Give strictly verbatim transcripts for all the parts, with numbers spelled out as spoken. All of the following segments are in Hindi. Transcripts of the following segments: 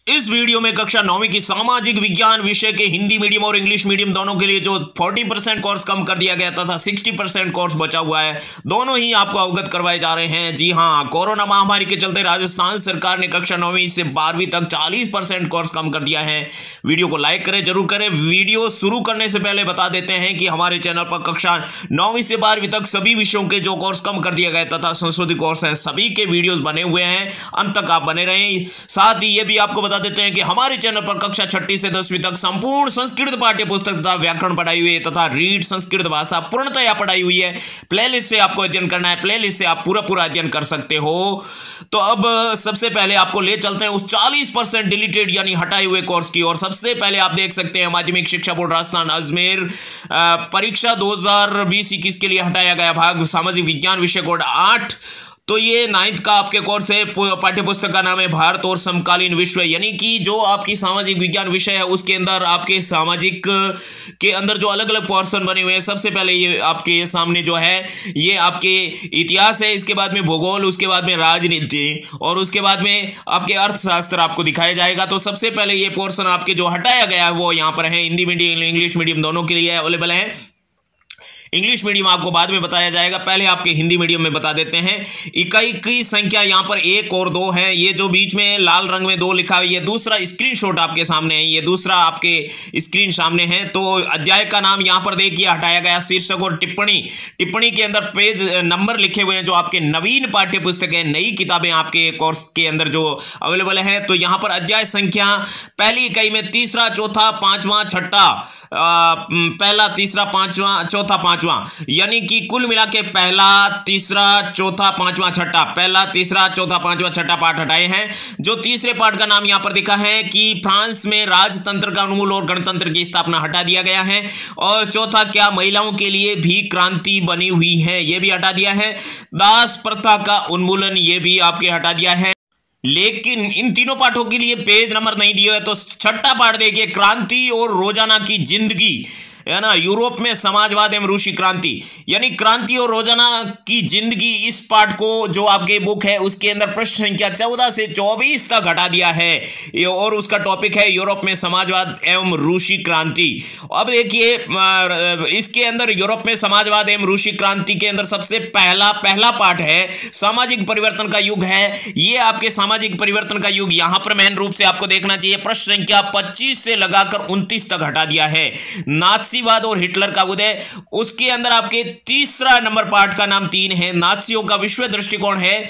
इस वीडियो में कक्षा नौवीं की सामाजिक विज्ञान विषय के हिंदी मीडियम और इंग्लिश मीडियम दोनों के लिए जो चालीस परसेंट कोर्स कम कर दिया गया तथा साठ परसेंट कोर्स बचा हुआ है, दोनों ही आपको अवगत करवाए जा रहे हैं। जी हां, कोरोना महामारी के चलते राजस्थान सरकार ने कक्षा नौवीं से बारहवीं तक चालीस परसेंट कोर्स कम कर दिया है। वीडियो को लाइक करें, जरूर करें। वीडियो शुरू करने से पहले बता देते हैं कि हमारे चैनल पर कक्षा नौवीं से बारहवीं तक सभी विषयों के जो कोर्स कम कर दिया गया तथा संशोधित कोर्स हैं, सभी के वीडियोस बने हुए हैं। अंत तक आप बने रहें। साथ ही ये भी आपको बता देते हैं कि हमारे चैनल पर कक्षा छठी से दसवीं तक संपूर्ण संस्कृत पाठ्य पुस्तक तथा व्याकरण पढ़ाई हुई है तथा रीड संस्कृत भाषा पूर्णतया पढ़ाई हुई है। प्लेलिस्ट से आपको अध्ययन करना है, प्लेलिस्ट से आप पूरा पूरा अध्ययन कर सकते हो। तो अब सबसे पहले आपको ले चलते हैं उस चालीस परसेंट डिलीटेड यानी हटाए हुए कोर्स की। और सबसे पहले आप देख सकते हैं माध्यमिक शिक्षा बोर्ड राजस्थान अजमेर परीक्षा दो हजार बीस इक्कीस के लिए हटाया गया भाग सामाजिक विज्ञान विषय कोड आठ। तो ये नाइन्थ का आपके कोर्स है। पाठ्य पुस्तक का नाम है भारत और समकालीन विश्व, यानी कि जो आपकी सामाजिक विज्ञान विषय है उसके अंदर आपके सामाजिक के अंदर जो अलग अलग पोर्शन बने हुए हैं। सबसे पहले ये आपके सामने जो है ये आपके इतिहास है, इसके बाद में भूगोल, उसके बाद में राजनीति और उसके बाद में आपके अर्थशास्त्र आपको दिखाया जाएगा। तो सबसे पहले ये पोर्शन आपके जो हटाया गया है वो यहाँ पर है। हिंदी मीडियम इंग्लिश मीडियम दोनों के लिए अवेलेबल है। इंग्लिश मीडियम आपको बाद में बताया जाएगा, पहले आपके हिंदी मीडियम में बता देते हैं। इकाई की संख्या यहाँ पर एक और दो है। ये जो बीच में लाल रंग में दो लिखा है, ये दूसरा स्क्रीनशॉट आपके सामने है, ये दूसरा आपके स्क्रीन सामने है। तो अध्याय का नाम यहाँ पर देखिए हटाया गया, शीर्षक और टिप्पणी। टिप्पणी के अंदर पेज नंबर लिखे हुए हैं जो आपके नवीन पाठ्य पुस्तक है, नई किताबें आपके कोर्स के अंदर जो अवेलेबल है। तो यहाँ पर अध्याय संख्या पहली इकाई में तीसरा, चौथा, पांचवा, छठा, आ, पहला, तीसरा, पांचवा, चौथा, पांचवा, यानी कि कुल मिला के पहला, तीसरा, चौथा, पांचवा, छठा, पहला, तीसरा, चौथा, पांचवा, छठा पाठ हटाए हैं। जो तीसरे पाठ का नाम यहां पर दिखा है कि फ्रांस में राजतंत्र का उन्मूलन और गणतंत्र की स्थापना हटा दिया गया है। और चौथा, क्या महिलाओं के लिए भी क्रांति बनी हुई है, यह भी हटा दिया है। दास प्रथा का उन्मूलन, यह भी आपके हटा दिया है। लेकिन इन तीनों पाठों के लिए पेज नंबर नहीं दिया है। तो छठा पाठ देखिए, क्रांति और रोजाना की जिंदगी, है ना, यूरोप में समाजवाद एवं रूसी क्रांति, यानी क्रांति और रोजाना की जिंदगी। इस पाठ को जो आपके बुक है उसके अंदर प्रश्न संख्या चौदह से चौबीस तक हटा दिया है और उसका टॉपिक है यूरोप में समाजवाद एवं रूसी क्रांति। अब देखिए इसके अंदर यूरोप में समाजवाद एवं रूसी क्रांति के अंदर सबसे पहला पहला पाठ है सामाजिक परिवर्तन का युग है। ये आपके सामाजिक परिवर्तन का युग यहां पर मेन रूप से आपको देखना चाहिए। प्रश्न संख्या पच्चीस से लगाकर उनतीस तक हटा दिया है। नाथसीवाद और हिटलर का उदय, उसके अंदर आपके तीसरा नंबर पाठ का नाम तीन है, नाथसियों का विश्व दृष्टिकोण है,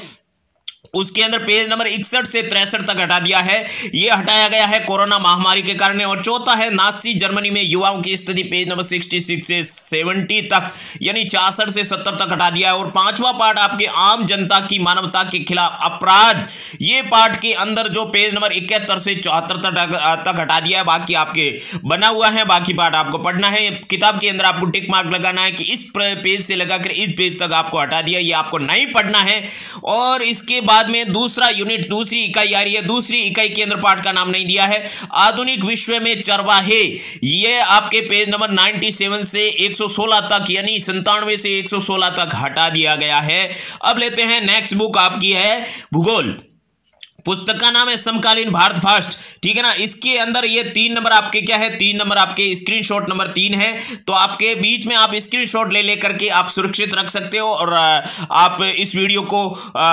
उसके अंदर पेज नंबर इकसठ से तिरसठ तक हटा दिया है। यह हटाया गया है कोरोना महामारी के कारण। और चौथा है नाजी जर्मनी में युवाओं की स्थिति, पेज नंबर छियासठ से सत्तर तक, यानी छियासठ से सत्तर तक हटा दिया है। और पांचवा पाठ आपके आम जनता की मानवता के खिलाफ अपराध, ये पाठ के अंदर जो पेज नंबर इकहत्तर से चौहत्तर तक तक हटा दिया है। बाकी आपके बना हुआ है, बाकी पाठ आपको पढ़ना है। किताब के अंदर आपको टिक मार्क लगाना है कि इस पेज से लगाकर इस पेज तक आपको हटा दिया, ये आपको नहीं पढ़ना है। और इसके बाद में दूसरा यूनिट, दूसरी इकाई आ रही है। दूसरी इकाई के अंदर पाठ का नाम नहीं दिया है, आधुनिक विश्व में चरवाहे। ये आपके पेज नंबर सत्तानवे से एक सौ सोलह तक, यानी संतानवे से एक सौ सोलह तक हटा दिया गया है। अब लेते हैं नेक्स्ट बुक आपकी है भूगोल। पुस्तक का नाम है समकालीन भारत फर्स्ट, ठीक है ना। इसके अंदर ये तीन नंबर आपके क्या है, तीन नंबर आपके स्क्रीनशॉट नंबर तीन है। तो आपके बीच में आप स्क्रीनशॉट ले लेकर के आप सुरक्षित रख सकते हो और आप इस वीडियो को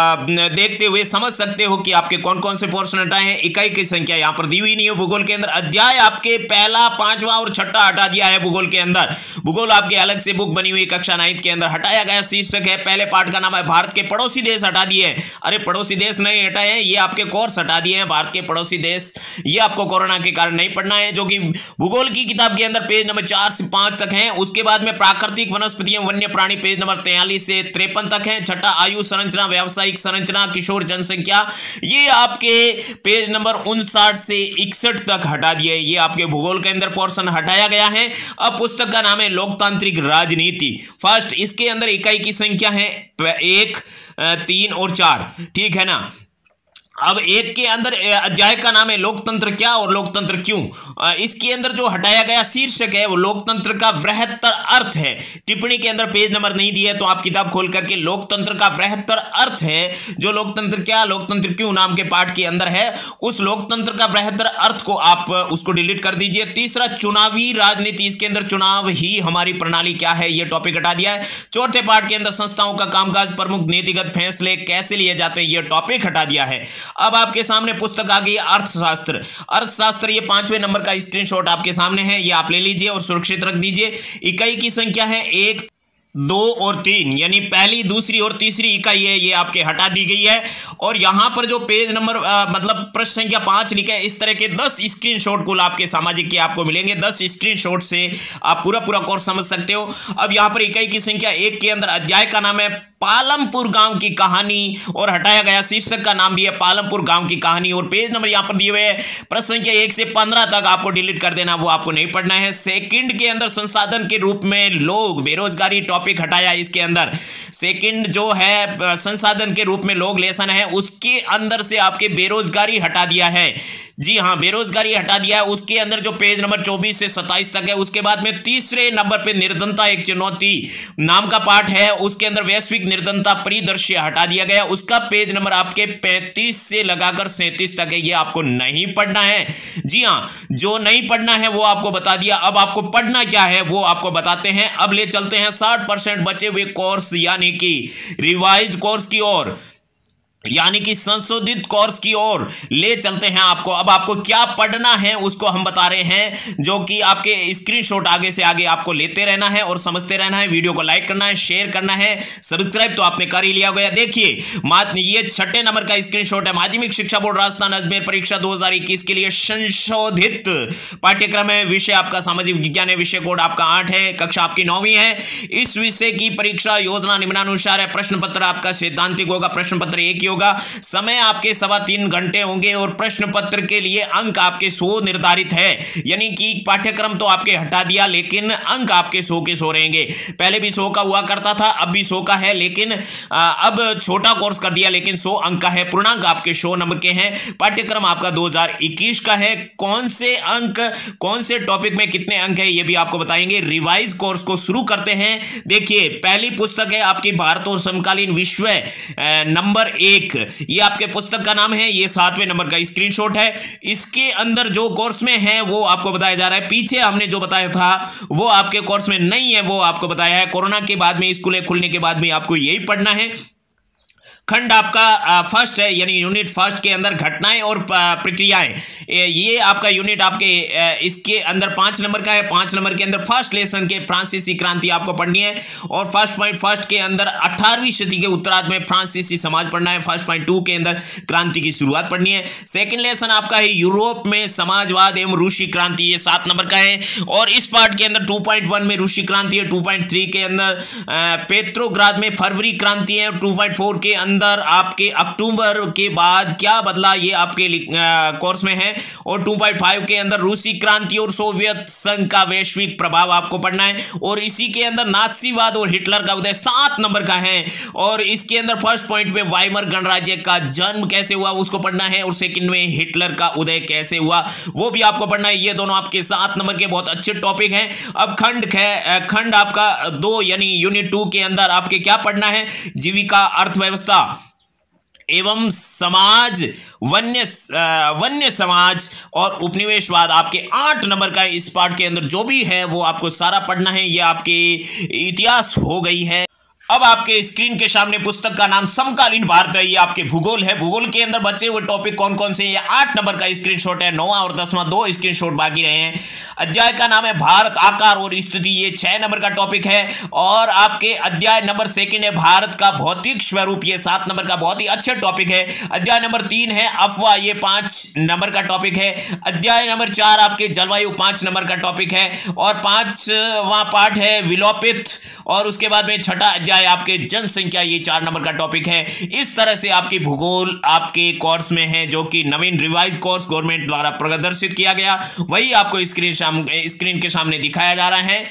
देखते हुए समझ सकते हो कि आपके कौन कौन से पोर्शन हटाए हैं। इकाई की संख्या यहाँ पर दी हुई नहीं है भूगोल के अंदर। अध्याय आपके पहला, पांचवा और छठा हटा दिया है भूगोल के अंदर। भूगोल आपके अलग से बुक बनी हुई कक्षा नाइन्थ के अंदर हटाया गया। शीर्षक है, पहले पाठ का नाम है भारत के पड़ोसी देश, हटा दिए। अरे पड़ोसी देश नहीं हटाए हैं, ये आप के कोर्स हटा दिए हैं। भारत के पड़ोसी देश ये आपको कोरोना के कारण नहीं पढ़ना है, जो कि भूगोल की किताब के अंदर पेज नंबर चार से पांच तक है। उसके बाद में प्राकृतिक वनस्पति एवं वन्य प्राणी पेज नंबर तैंतालीस से तिरपन तक है। छठा आयु संरचना, व्यावसायिक संरचना, किशोर जनसंख्या, ये आपके पेज नंबर उनसाठ से इकसठ तक हटा दिए। ये आपके भूगोल के अंदर पोर्शन हटाया गया है। अब पुस्तक का नाम है लोकतांत्रिक राजनीति फर्स्ट। इसके अंदर इकाई की संख्या है एक, तीन और चार, ठीक है ना। अब एक के अंदर अध्याय का नाम है लोकतंत्र क्या और लोकतंत्र क्यों। इसके अंदर जो हटाया गया शीर्षक है वो लोकतंत्र का बृहत्तर अर्थ है। टिप्पणी के अंदर पेज नंबर नहीं दिया है तो आप किताब खोल करके लोकतंत्र का बृहत्तर अर्थ है जो लोकतंत्र क्या लोकतंत्र क्यों नाम के पाठ के अंदर है, उस लोकतंत्र का बृहत्तर अर्थ को आप उसको डिलीट कर दीजिए। तीसरा चुनावी राजनीति, इसके अंदर चुनाव ही हमारी प्रणाली क्या है ये टॉपिक हटा दिया है। चौथे पाठ के अंदर संस्थाओं का कामकाज, प्रमुख नीतिगत फैसले कैसे लिए जाते हैं ये टॉपिक हटा दिया है। अब आपके सामने पुस्तक आ गई अर्थशास्त्र। अर्थशास्त्र ये पांचवें नंबर का स्क्रीनशॉट आपके सामने है, ये आप ले लीजिए और सुरक्षित रख दीजिए। इकाई की संख्या है एक, दो और तीन, यानी पहली, दूसरी और तीसरी इकाई है ये आपके हटा दी गई है। और यहां पर जो पेज नंबर मतलब प्रश्न संख्या पांच लिखा है, इस तरह के दस स्क्रीनशॉट कुल आपके सामाजिक के आपको मिलेंगे। दस स्क्रीनशॉट से आप पूरा पूरा कोर्स समझ सकते हो। अब यहां पर इकाई की संख्या एक के अंदर अध्याय का नाम है पालमपुर गांव की कहानी और हटाया गया शीर्षक का नाम भी है पालमपुर गांव की कहानी। और पेज नंबर यहां पर दिए हुए हैं, प्रश्न संख्या एक से पंद्रह तक आपको डिलीट कर देना, वो आपको नहीं पढ़ना है। सेकंड के अंदर संसाधन के रूप में लोग, बेरोजगारी टॉपिक हटाया। इसके अंदर सेकंड जो है संसाधन के रूप में लोग लेसन है, उसके अंदर से आपके बेरोजगारी हटा दिया है। जी हां, बेरोजगारी हटा दिया है। उसके अंदर जो पेज नंबर चौबीस से सत्ताईस तक है, उसके बाद में तीसरे नंबर पे निर्धनता एक चुनौती नाम का पाठ है, उसके अंदर वैश्विक निर्धनता परिदृश्य हटा दिया गया। उसका पेज नंबर आपके पैंतीस से लगाकर सैंतीस तक है, ये आपको नहीं पढ़ना है। जी हां, जो नहीं पढ़ना है वो आपको बता दिया। अब आपको पढ़ना क्या है वो आपको बताते हैं। अब ले चलते हैं साठ परसेंट बचे हुए कोर्स यानी कि रिवाइज कोर्स की ओर, यानी कि संशोधित कोर्स की ओर ले चलते हैं आपको। अब आपको क्या पढ़ना है उसको हम बता रहे हैं, जो कि आपके स्क्रीनशॉट आगे से आगे आपको लेते रहना है और समझते रहना है। वीडियो को लाइक करना है, शेयर करना है, सब्सक्राइब तो आपने कर ही लिया होगा। देखिए ये छठे नंबर का स्क्रीनशॉट है, माध्यमिक शिक्षा बोर्ड राजस्थान अजमेर परीक्षा दो हजार इक्कीस के लिए संशोधित पाठ्यक्रम है। विषय आपका सामाजिक विज्ञान है, विषय कोड आपका आठ है, कक्षा आपकी नौवीं है। इस विषय की परीक्षा योजना निम्नानुसार है। प्रश्न पत्र आपका सैद्धांतिक होगा, प्रश्न पत्र एक ही होगा। समय आपके सवा तीन घंटे होंगे और प्रश्न पत्र के लिए अंक आपके सौ निर्धारित है, यानी कि पाठ्यक्रम तो आपके हटा दिया लेकिन अंक आपके सौ के सौ रहेंगे। पहले भी सौ का हुआ करता था, अब भी सौ का है, लेकिन आ, अब छोटा कोर्स कर दिया लेकिन सौ अंक का है। पूर्णांक आपके सौ नंबर के हैं। पाठ्यक्रम आपका दो हजार इक्कीस का है। कौन से अंक, कौन से टॉपिक में कितने अंक है ये भी आपको बताएंगे। रिवाइज कोर्स को शुरू करते हैं। देखिए पहली पुस्तक है आपकी भारत और समकालीन विश्व नंबर एक, ये आपके पुस्तक का नाम है, ये सातवें नंबर का स्क्रीनशॉट है। इसके अंदर जो कोर्स में है वो आपको बताया जा रहा है। पीछे हमने जो बताया था वो आपके कोर्स में नहीं है, वो आपको बताया है। कोरोना के बाद में, स्कूलें खुलने के बाद में आपको यही पढ़ना है। खंड आपका फर्स्ट है, यानी यूनिट फर्स्ट के अंदर घटनाएं और प्रक्रियाएं, ये आपका यूनिट आपके इसके अंदर पांच नंबर का है। पांच नंबर के अंदर फर्स्ट लेसन के फ्रांसीसी क्रांति आपको पढ़नी है और फर्स्ट पॉइंट फर्स्ट के अंदर अठारहवीं सदी के उत्तरार्ध में फ्रांसीसी समाज पढ़ना है। फर्स्ट पॉइंट टू के अंदर क्रांति की शुरुआत पढ़नी है। सेकेंड लेसन आपका है यूरोप में समाजवाद एवं रूसी क्रांति, ये सात नंबर का है। और इस पार्ट के अंदर टू पॉइंट वन में रूसी क्रांति है। टू पॉइंट थ्री के अंदर पेट्रोग्राद में फरवरी क्रांति है। टू पॉइंट फोर के अंदर आपके अक्टूबर के बाद क्या बदला, ये आपके कोर्स में है। और टू पॉइंट फाइव के अंदर रूसी क्रांति और सोवियत संघ का वैश्विक प्रभाव आपको पढ़ना है। और इसी के अंदर नाथसीवाद और हिटलर का उदय सात नंबर का है। और इसके अंदर फर्स्ट पॉइंट में वाइमर गणराज्य का जन्म कैसे हुआ उसको पढ़ना है और सेकंड में हिटलर का उदय कैसे हुआ वो भी आपको पढ़ना है। ये दोनों आपके सात नंबर के बहुत अच्छे टॉपिक हैं। अब खंड खंड आपका दो यानी यूनिट टू के अंदर आपके क्या पढ़ना है, जीविका, अर्थव्यवस्था एवं समाज, वन्य वन्य समाज और उपनिवेशवाद आपके आठ नंबर का इस पार्ट के अंदर जो भी है वो आपको सारा पढ़ना है। ये आपके इतिहास हो गई है। अब आपके स्क्रीन के सामने पुस्तक का नाम समकालीन भारत है, ये आपके भूगोल है। भूगोल के अंदर बचे हुए टॉपिक कौन कौन से हैं, ये आठ नंबर का स्क्रीनशॉट है। नौवां और दसवां दो स्क्रीनशॉट बाकी रहे हैं। अध्याय का नाम है भारत, आकार और स्थिति, ये छह नंबर का टॉपिक है। और आपके अध्याय नंबर सेकंड है भारत का भौतिक स्वरूप, ये सात नंबर का बहुत ही अच्छा टॉपिक है। अध्याय नंबर तीन है अफवाह, ये पांच नंबर का टॉपिक है। अध्याय नंबर चार आपके जलवायु, पांच नंबर का टॉपिक है। और पांचवां पार्ट है विलोपित। और उसके बाद में छठा अध्याय आपके जनसंख्या, ये चार नंबर का टॉपिक है। इस तरह से आपकी भूगोल आपके कोर्स में है, जो कि नवीन रिवाइज कोर्स गवर्नमेंट द्वारा प्रदर्शित किया गया, वही आपको स्क्रीन स्क्रीन के सामने दिखाया जा रहा है।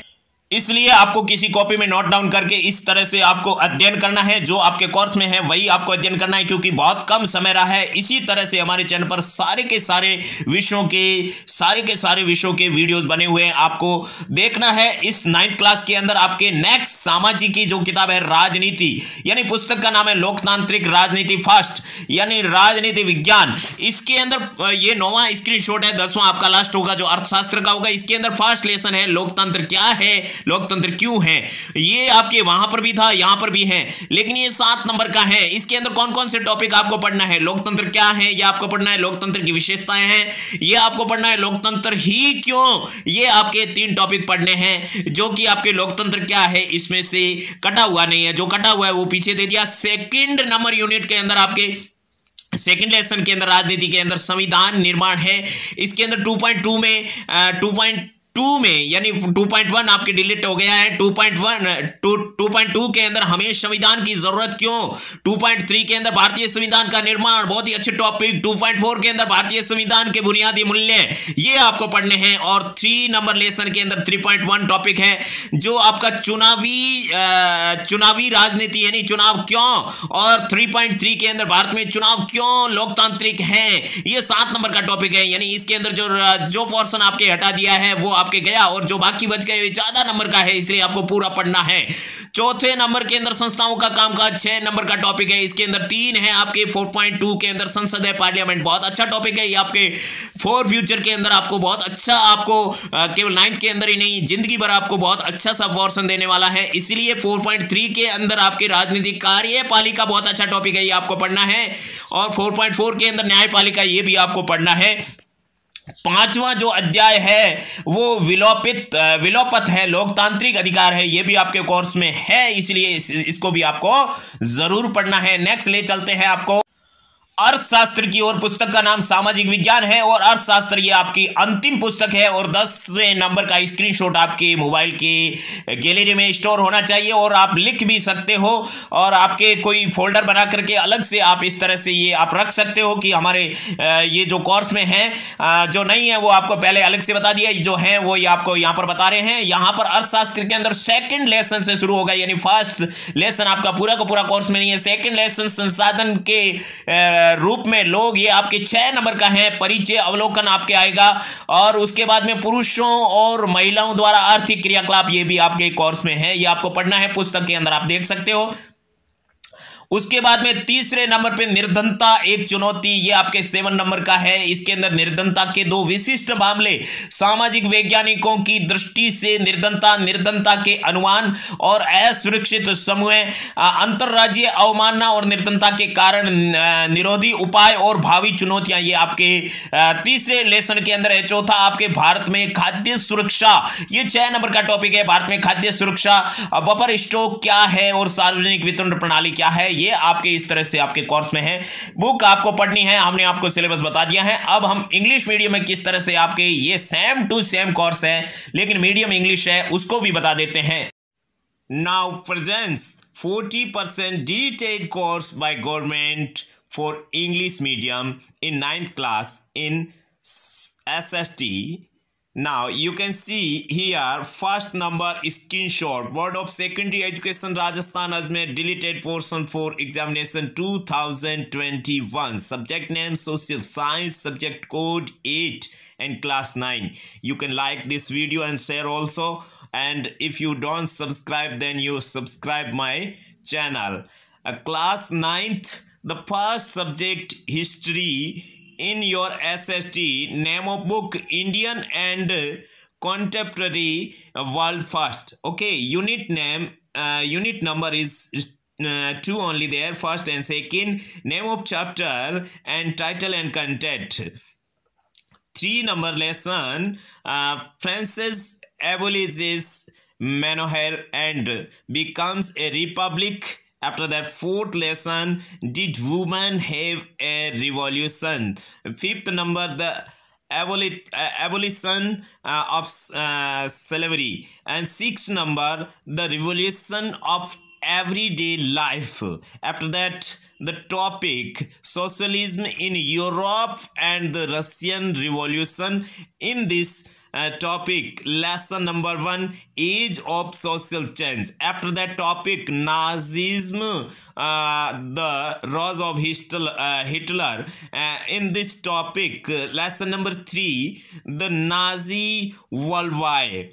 इसलिए आपको किसी कॉपी में नोट डाउन करके इस तरह से आपको अध्ययन करना है, जो आपके कोर्स में है वही आपको अध्ययन करना है, क्योंकि बहुत कम समय रहा है। इसी तरह से हमारे चैनल पर सारे के सारे विषयों के सारे के सारे विषयों के वीडियोस बने हुए हैं, आपको देखना है। इस नाइन्थ क्लास के अंदर आपके नेक्स्ट सामाजिक की जो किताब है राजनीति, यानी पुस्तक का नाम है लोकतांत्रिक राजनीति फर्स्ट, यानी राजनीति विज्ञान। इसके अंदर ये नौवां स्क्रीनशॉट है, दसवां आपका लास्ट होगा जो अर्थशास्त्र का होगा। इसके अंदर फर्स्ट लेसन है लोकतंत्र क्या है, लोकतंत्र क्यों है। ये आपके वहां पर भी था, यहां पर भी है, लेकिन ये सात नंबर का है। इसके अंदर कौन कौन से टॉपिक आपको पढ़ना है, लोकतंत्र क्या है ये आपको पढ़ना है, लोकतंत्र की विशेषताएं हैं ये आपको पढ़ना है, लोकतंत्र ही क्यों, ये आपके तीन टॉपिक पढ़ने हैं, जो कि आपके लोकतंत्र क्या है इसमें से कटा हुआ नहीं है, जो कटा हुआ है वो पीछे दे दिया। सेकंड नंबर यूनिट के अंदर आपके सेकंड लेसन के अंदर राजनीति के अंदर संविधान निर्माण है। इसके अंदर टू पॉइंट टू में टू पॉइंट टू में यानी टू पॉइंट वन आपके डिलीट हो गया है। Two point one two point two के अंदर हमें संविधान की जरूरत क्यों, टू पॉइंट थ्री के अंदर भारतीय संविधान का निर्माण, बहुत ही अच्छे टॉपिक। टू पॉइंट फोर के अंदर भारतीय संविधान के बुनियादी मूल्य, ये आपको पढ़ने हैं। और थ्री नंबर लेसन के अंदर थ्री पॉइंट वन टॉपिक है जो आपका चुनावी चुनावी राजनीति यानी चुनाव क्यों, और थ्री पॉइंट थ्री के अंदर भारत में चुनाव क्यों लोकतांत्रिक है, ये सात नंबर का टॉपिक है। यानी इसके अंदर जो जो पोर्शन आपके हटा दिया है वो आपके गया, और जो बाकी बच गए ज्यादा नंबर का है, इसलिए आपको पूरा पढ़ना है। चौथे नंबर के अंदर संस्थाओं का कामकाज, छह नंबर का टॉपिक है। इसके अंदर तीन है आपके फोर पॉइंट टू के अंदर संसद है, पार्लियामेंट, बहुत अच्छा टॉपिक है ये आपके फॉर फ्यूचर के अंदर आपको बहुत अच्छा, आपको केवल नाइन्थ के अंदर ही नहीं जिंदगी भर आपको बहुत अच्छा सा पोर्शन देने वाला है। इसलिए फोर पॉइंट थ्री के अंदर आपके राजनीतिक कार्यपालिका बहुत अच्छा टॉपिक है, ये आपको पढ़ना है। और फोर पॉइंट फोर के अंदर न्यायपालिका, ये भी आपको पढ़ना है। पांचवा जो अध्याय है वो विलोपित विलोपत है, लोकतांत्रिक अधिकार है, ये भी आपके कोर्स में है, इसलिए इस, इसको भी आपको जरूर पढ़ना है। नेक्स्ट ले चलते हैं आपको अर्थशास्त्र की ओर। पुस्तक का नाम सामाजिक विज्ञान है और अर्थशास्त्र ये आपकी अंतिम पुस्तक है, और दसवें नंबर का स्क्रीनशॉट आपके मोबाइल की गैलरी में स्टोर होना चाहिए, और आप लिख भी सकते हो, और आपके कोई फोल्डर बना करके अलग से आप इस तरह से ये आप रख सकते हो कि हमारे ये जो कोर्स में है, जो नहीं है वो आपको पहले अलग से बता दिया, जो है वो ये आपको यहाँ पर बता रहे हैं। यहाँ पर अर्थशास्त्र के अंदर सेकेंड लेसन से शुरू होगा, यानी फर्स्ट लेसन आपका पूरा का पूरा कोर्स में नहीं है। सेकेंड लेसन संसाधन के रूप में लोग, ये आपके छह नंबर का है। परिचय अवलोकन आपके आएगा, और उसके बाद में पुरुषों और महिलाओं द्वारा आर्थिक क्रियाकलाप, ये भी आपके कोर्स में है, ये आपको पढ़ना है, पुस्तक के अंदर आप देख सकते हो। उसके बाद में तीसरे नंबर पे निर्धनता एक चुनौती, ये आपके सेवन नंबर का है। इसके अंदर निर्धनता के दो विशिष्ट मामले, सामाजिक वैज्ञानिकों की दृष्टि से निर्धनता, निर्धनता के अनुमान और असुरक्षित समूह, अंतरराज्यीय अवमानना और निर्धनता के कारण निरोधी उपाय और भावी चुनौतियां, ये आपके तीसरे लेसन के अंदर है। चौथा आपके भारत में खाद्य सुरक्षा, ये छह नंबर का टॉपिक है। भारत में खाद्य सुरक्षा, बफर स्टॉक क्या है और सार्वजनिक वितरण प्रणाली क्या है, ये आपके इस तरह से आपके कोर्स में है। बुक आपको पढ़नी है, हमने आपको सिलेबस बता दिया है। अब हम इंग्लिश मीडियम में किस तरह से आपके, ये सेम टू सेम कोर्स है लेकिन मीडियम इंग्लिश है, उसको भी बता देते हैं। Now presents forty percent detailed course by government for English medium in ninth class in S S T. Now you can see here first number screenshot, Board of Secondary Education Rajasthan Ajmer deleted portion for examination two thousand twenty-one, subject name social science, subject code eight and class nine. You can like this video and share also, and if you don't subscribe then you subscribe my channel. uh, class ninth, the first subject history in your S S T, name of book Indian and Contemporary World First. Okay, unit name, uh, unit number is uh, two only there, first and second, name of chapter and title and content. Three number lesson, uh, Francis abolishes monarchy and becomes a republic. After that, fourth lesson, did women have a revolution? Fifth number, the aboli uh, abolition uh, of uh, slavery. And sixth number, the revolution of everyday life. After that, the topic socialism in Europe and the Russian Revolution. In this uh, topic lesson number one, age of social change. After that topic, Nazism, uh, the rise of Hitler. Uh, Hitler. Uh, in this topic, uh, lesson number three, the Nazi worldwide.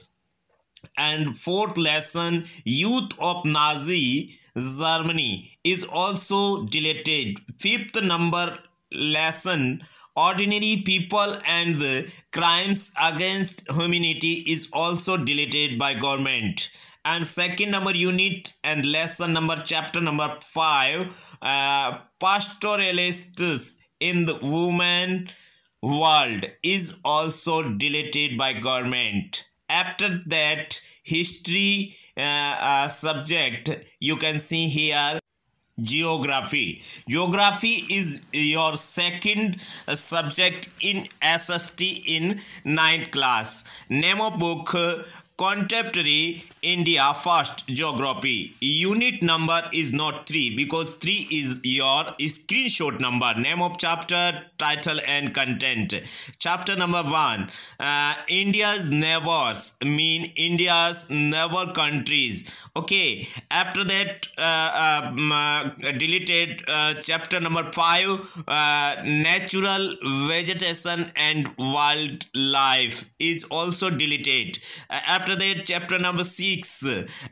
And fourth lesson, youth of Nazi Germany is also deleted. Fifth number lesson, ordinary people and the crimes against humanity is also deleted by government. And second number unit and lesson number chapter number five, uh, pastoralists in the woman world is also deleted by government. After that, history uh, uh, subject, you can see here geography. Geography is your second uh, subject in S S T in ninth class. Name of book, uh, Contemporary India First Geography. Unit number is not three because three is your screenshot number. Name of chapter, title and content. Chapter number one, uh, India's neighbors mean India's neighbor countries. Okay, after that uh, um, uh, deleted uh, chapter number five, uh, natural vegetation and wildlife is also deleted. Uh, after that, chapter number six,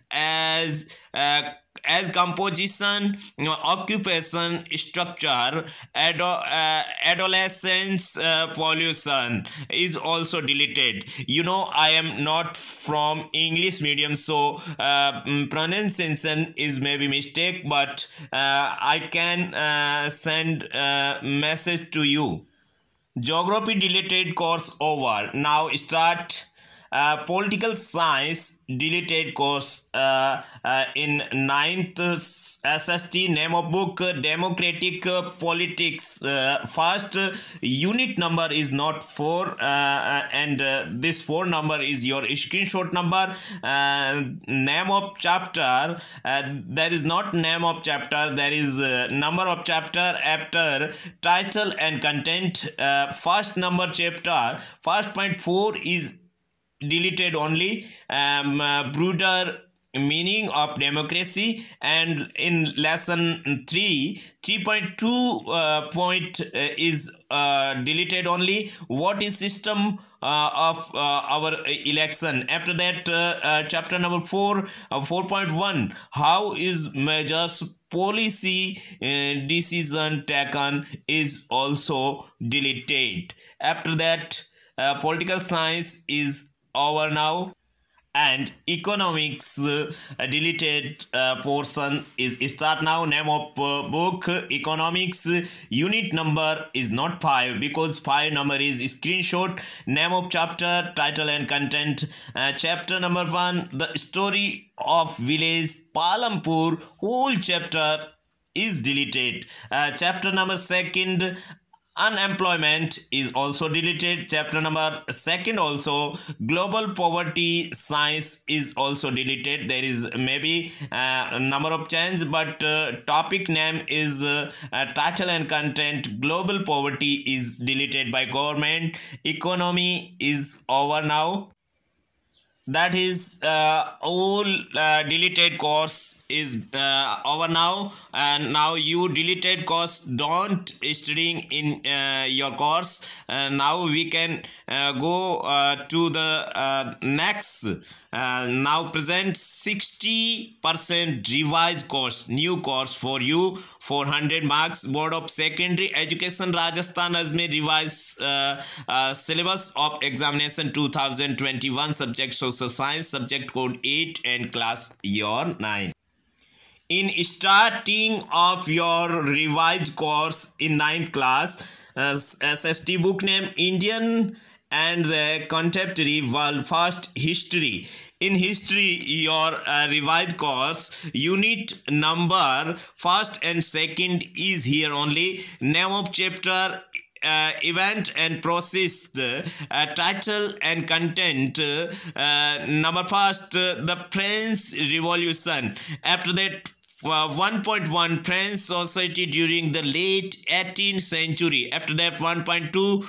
as uh, as composition, you know, occupation, structure, ado uh, adolescence, uh, pollution is also deleted. You know, I am not from English medium, so uh, pronunciation is maybe mistake, but uh, I can uh, send a message to you. Geography deleted course over. Now start Uh, political science deleted course uh, uh, in ninth S S T. Name of book, uh, Democratic uh, Politics. Uh, first uh, unit number is not four, uh, uh, and uh, this four number is your screenshot number. Uh, name of chapter, uh, there is not name of chapter, there is uh, number of chapter after title and content. Uh, first number chapter, first point four is deleted only. Um, uh, broader meaning of democracy, and in lesson three, three point two uh, point uh, is uh, deleted only. What is system uh, of uh, our election? After that, uh, uh, chapter number four, uh, four point one, how is measures policy uh, decision taken is also deleted. After that, uh, political science is over now, and economics uh, deleted uh, portion is start now. Name of uh, book, economics. Unit number is not five because five number is screenshot. Name of chapter, title and content. Uh, chapter number one, the story of village Palampur, whole chapter is deleted. Uh, chapter number second, unemployment is also deleted. Chapter number second also, global poverty science is also deleted. There is maybe uh, a number of change, but uh, topic name is uh, uh, title and content. Global poverty is deleted by government. Economy is over now. That is uh, all uh, deleted course is uh, over now, and now you deleted course don't studying in uh, your course. Uh, now we can uh, go uh, to the uh, next. Uh, now present sixty percent revised course, new course for you, four hundred marks. Board of Secondary Education Rajasthan Ajmer revised uh, uh, syllabus of examination two thousand twenty-one, subject social science, subject code eight and class year nine. In starting of your revised course in ninth class, uh, S S T book name Indian and the Contemporary World First History. In history, your uh, revised course, unit number first and second is here only. Name of chapter, Uh, event and process, uh, title and content. Uh, number first, uh, the French Revolution. After that, uh, one point one, French society during the late eighteenth century. After that, one point two,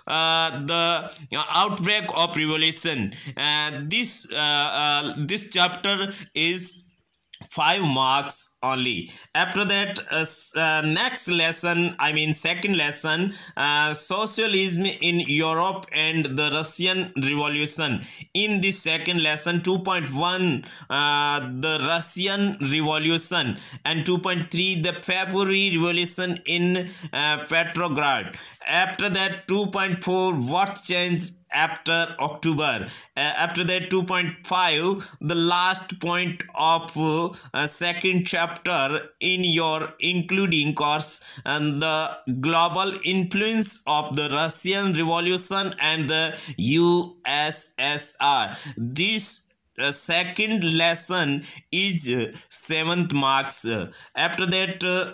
uh, the uh, outbreak of revolution. Uh, this uh, uh, this chapter is five marks only. After that, uh, uh, next lesson, I mean second lesson, uh, socialism in Europe and the Russian Revolution. In the second lesson, two point one, uh, the Russian Revolution, and two point three, the February Revolution in uh, Petrograd. After that, two point four, what changed after October. Uh, after that, two point five, the last point of uh, second chapter in your including course, and the global influence of the Russian Revolution and the U S S R. This uh, second lesson is uh, seventh marks. Uh, after that, uh,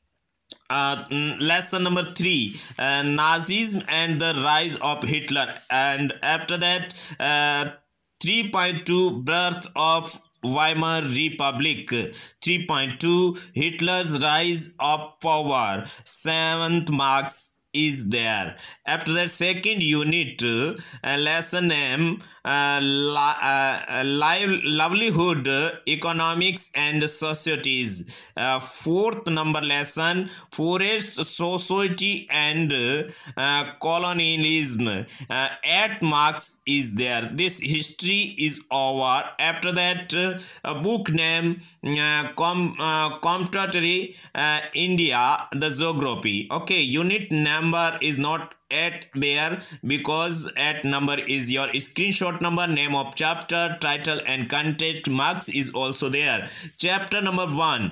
Uh, lesson number three, uh, Nazism and the rise of Hitler, and after that, uh, three point two, birth of Weimar Republic, three point two, Hitler's rise of power, seventh marks is there. After that, second unit, uh, lesson M, uh, li uh, live livelihood, economics and societies. Uh, fourth number lesson, forest society and uh, colonialism. Uh, eight marks is there. This history is over. After that, uh, a book name, uh, com uh, Comptatory uh, India, the geography. Okay, unit number is not at there because at number is your screenshot number, name of chapter, title and content. Marks is also there. Chapter number one,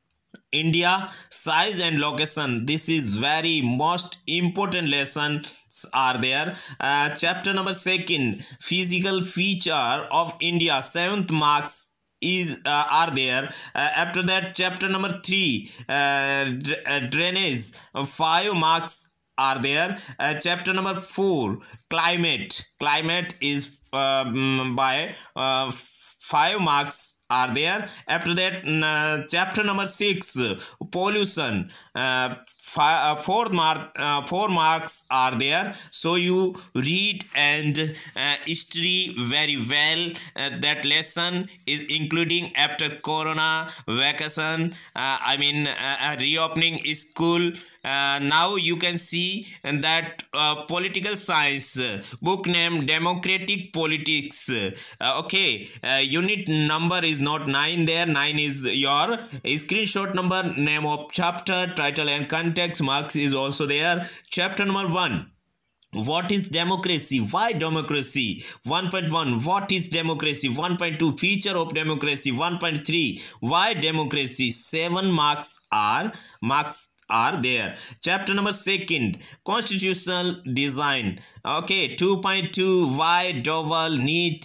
India, size and location. This is very most important lessons are there. Uh, chapter number second, physical feature of India, seventh marks is uh, are there. Uh, after that, chapter number three, uh, uh, drainage, uh, five marks are there. Uh, chapter number four, climate. Climate is uh, by uh, five marks are there. After that, uh, chapter number six, pollution, uh, five, uh, four mark uh, four marks are there. So you read and uh, history very well. Uh, that lesson is including after corona vacation, uh, I mean uh, reopening school. Uh, now you can see that uh, political science, uh, book name Democratic Politics. Uh, okay, uh, unit number is not nine there. Nine is your screenshot number, name of chapter, title and context. Marks is also there. Chapter number one, what is democracy? Why democracy? one point one, what is democracy? one point two, feature of democracy. one point three, why democracy? seven marks are marks are there. Chapter number second, constitutional design. Okay, two point two, why Doval need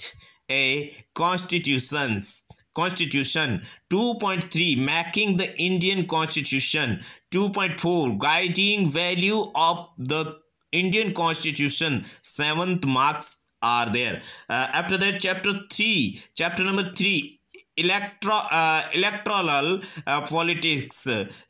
a constitutions constitution. Two point three, making the Indian constitution. Two point four, guiding value of the Indian constitution. Seventh marks are there. Uh, after that, chapter three, chapter number three, electro uh, electoral uh, politics.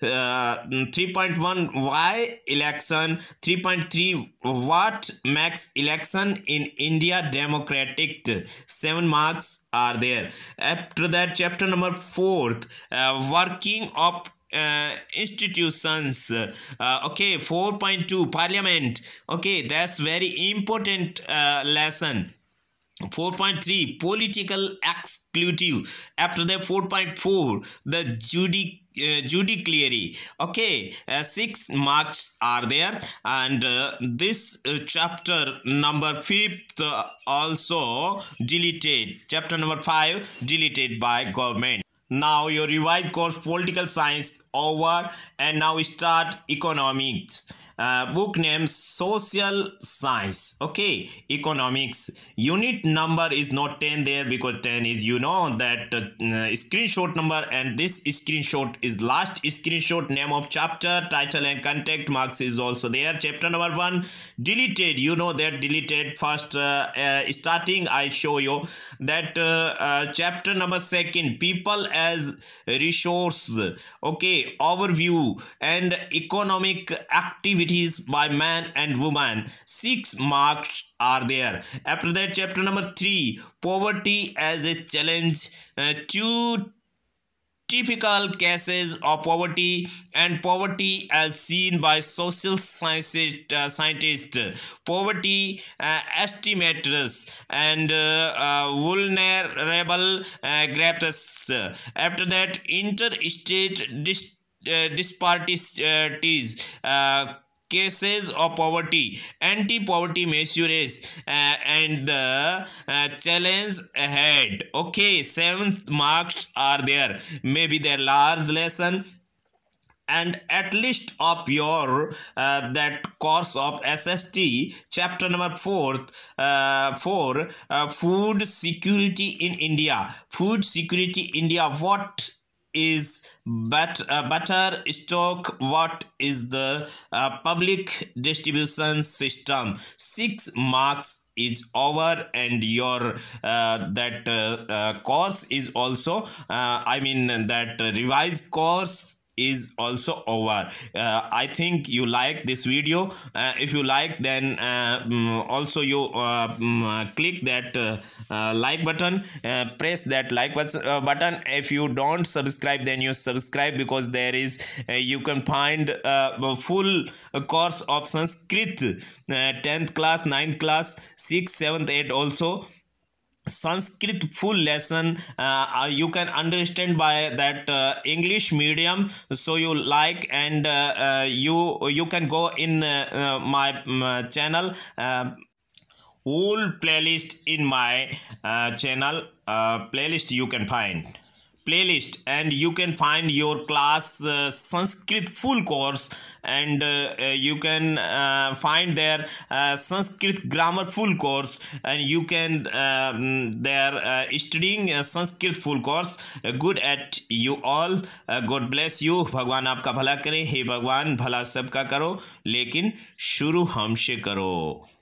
uh, three point one, why election. Three point three, what makes election in India democratic. Seven marks are there. After that, chapter number fourth, uh, working of Uh, institutions. Uh, okay, four point two, parliament. Okay, that's very important uh, lesson. four point three, political exclusive. After that, four point four, the judic uh, judiciary. Okay, uh, six marks are there. And uh, this uh, chapter number fifth uh, also deleted. Chapter number five deleted by government. Now your revised course political science over, and now we start economics. Uh, book name social science. Okay, economics. Unit number is not ten there because ten is, you know, that uh, screenshot number, and this screenshot is last screenshot, name of chapter, title and contact. Marks is also there. Chapter number one deleted, you know that deleted. First uh, uh, starting I show you that uh, uh, chapter number second, people as resource. Okay, overview and economic activity activities by man and woman. Six marks are there. After that, chapter number three, poverty as a challenge. Uh, two typical cases of poverty and poverty as seen by social sciences, uh, scientists, poverty uh, estimators and uh, uh, vulnerable uh, groups. After that, interstate dis uh, disparities, uh, cases of poverty, anti-poverty measures, uh, and the uh, challenge ahead. Okay, seven marks are there. Maybe their large lesson and at least of your uh, that course of S S T chapter number four, uh, four uh, food security in India. Food security India. What is but uh, butter stock? What is the uh, public distribution system? Six marks is over and your uh, that uh, uh, course is also uh, I mean that revised course is also over. uh, I think you like this video. Uh, if you like, then uh, also you uh, click that uh, uh, like button, uh, press that like button. If you don't subscribe, then you subscribe, because there is uh, you can find uh, a full course of Sanskrit, uh, tenth class, ninth class, sixth, seventh, eighth also. Sanskrit full lesson uh, you can understand by that uh, English medium. So you like, and uh, uh, you you can go in uh, uh, my um, channel, uh, whole playlist in my uh, channel uh, playlist you can find playlist and you can find your class uh, Sanskrit full course, and uh, uh, you can uh, find their uh, Sanskrit grammar full course, and you can um, their uh, studying uh, Sanskrit full course. Uh, good at you all. uh, God bless you. भगवान आपका भला करे. हे भगवान, भला सबका करो, लेकिन शुरू हमसे करो.